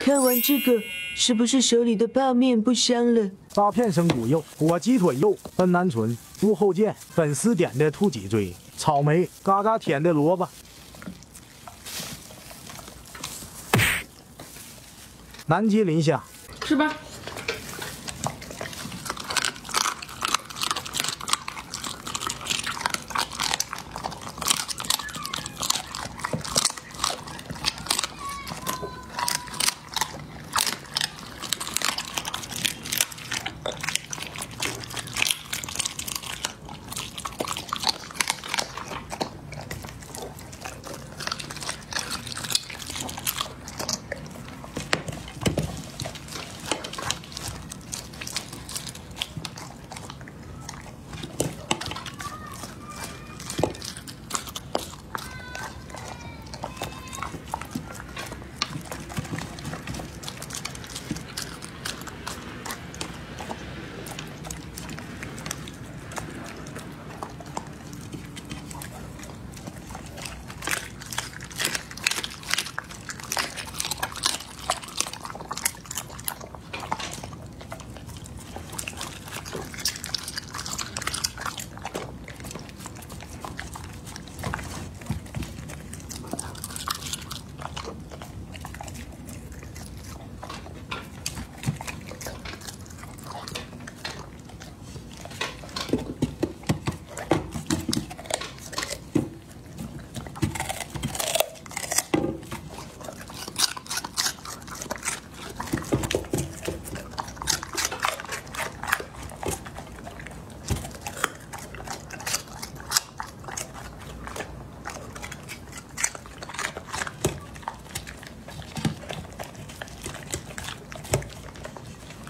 看完这个，是不是手里的泡面不香了 8片生骨肉，火鸡腿肉，分南醇，入后见，粉丝点的兔脊椎，草莓，嘎嘎甜的萝卜。南街磷虾， 吃吧。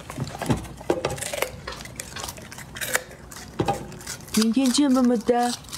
明天就么么哒。